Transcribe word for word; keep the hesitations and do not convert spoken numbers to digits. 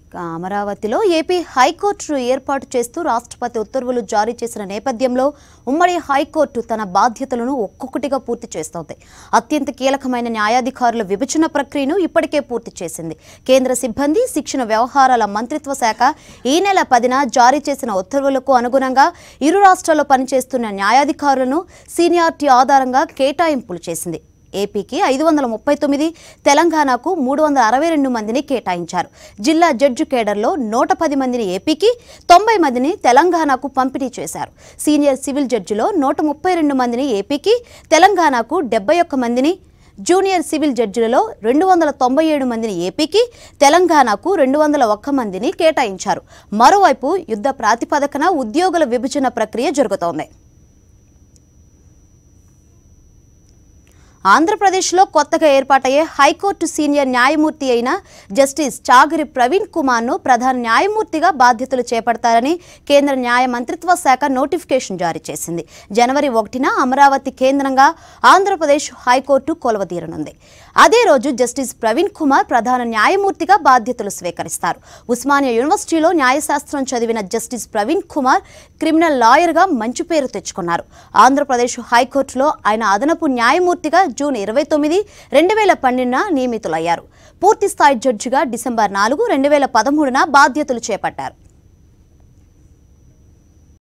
అమరావతిలో AP high court ఏర్పాటు చేస్తూ రాష్ట్రపతి ఉత్తర్వులు జారీ చేసిన నేపథ్యంలో ఉమ్మడి హైకోర్టు తన బాధ్యతలను ఒక్కొక్కటిగా పూర్తి చేస్తోంది. అత్యంత కీలకమైన న్యాయాధికారుల విభజన ప్రక్రియను ఇప్పటికే పూర్తి చేసింది. కేంద్ర సిబ్బంది శిక్షణ వ్యవహారాల మంత్రిత్వ శాఖ ఈ నెల పదిన జారీ చేసిన ఉత్తర్వులకు అనుగుణంగా ఇరు రాష్ట్రాల్లో పనిచేస్తున్న న్యాయాధికారులను సీనియారిటీ ఆధారంగా కేటాయింపులు చేసింది. ఏపీకి ఐదు వందల ముప్పై తొమ్మిది, తెలంగాణకు మూడు వందల అరవై రెండు మందిని కేటాయించారు. జిల్లా జడ్జి కేడర్లో నూట పది మందిని ఏపీకి, తొంభై మందిని తెలంగాణకు పంపిణీ చేశారు. సీనియర్ సివిల్ జడ్జిలో నూట ముప్పై రెండు మందిని ఏపీకి, తెలంగాణకు డెబ్బై ఒక్క మందిని, జూనియర్ సివిల్ జడ్జిలలో రెండు వందల తొంభై ఏడు మందిని ఏపీకి, తెలంగాణకు రెండు వందల ఒక్క మందిని కేటాయించారు. మరోవైపు యుద్ధ ప్రాతిపదికన ఉద్యోగుల విభజన ప్రక్రియ జరుగుతోంది. ఆంధ్రప్రదేశ్లో కొత్తగా ఏర్పాటయ్యే హైకోర్టు సీనియర్ న్యాయమూర్తి అయిన జస్టిస్ చాగరి ప్రవీణ్ కుమార్ను ప్రధాన న్యాయమూర్తిగా బాధ్యతలు చేపడతారని కేంద్ర న్యాయ మంత్రిత్వ శాఖ నోటిఫికేషన్ జారీ చేసింది. జనవరి ఒకటిన అమరావతి కేంద్రంగా ఆంధ్రప్రదేశ్ హైకోర్టు కొలువుదీరనుంది. అదే రోజు జస్టిస్ ప్రవీణ్ కుమార్ ప్రధాన న్యాయమూర్తిగా బాధ్యతలు స్వీకరిస్తారు. ఉస్మానియా యూనివర్సిటీలో న్యాయశాస్త్రం చదివిన జస్టిస్ ప్రవీణ్ కుమార్ క్రిమినల్ లాయర్గా మంచి పేరు తెచ్చుకున్నారు. ఆంధ్రప్రదేశ్ హైకోర్టులో ఆయన అదనపు న్యాయమూర్తిగా జూన్ ఇరవై తొమ్మిది రెండు వేల పన్నెండున నియమితులయ్యారు. పూర్తిస్థాయి జడ్జిగా డిసెంబర్ నాలుగు రెండు వేల పదమూడున బాధ్యతలు చేపట్టారు.